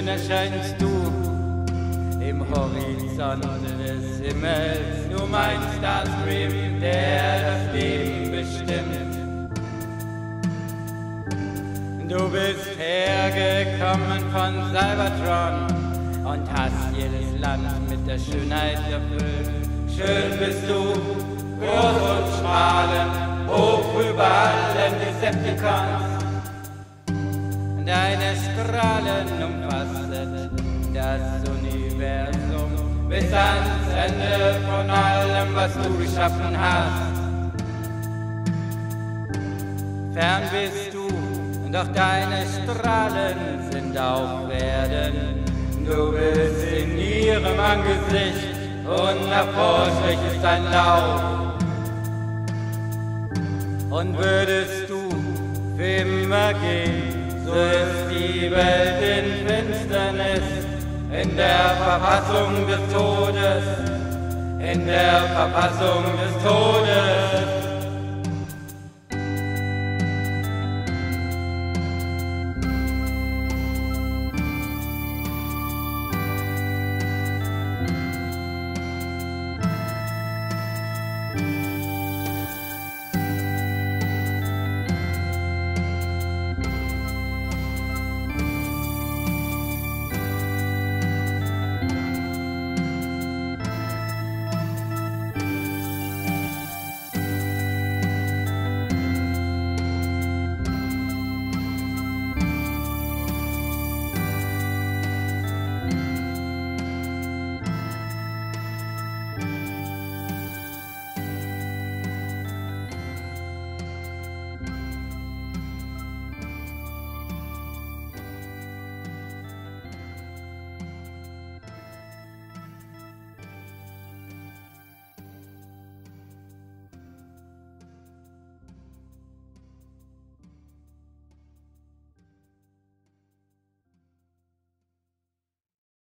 schön erscheinst du im Horizont des Himmels. Du mein Starstream, der das Leben bestimmt. Du bist hergekommen von Cybertron und hast jedes Land mit der Schönheit erfüllt. Schön bist du, groß und strahlend, hoch über allen Decepticons. Deine Strahlen umfasset das Universum bis ans Ende von allem, was du geschaffen hast. Fern bist du, doch deine Strahlen sind auf Erden. Du bist in ihrem Angesicht, unerforschlich ist dein Lauf. Und würdest du für immer gehen, so ist die Welt in Finsternis, in der Verfassung des Todes, in der Verfassung des Todes.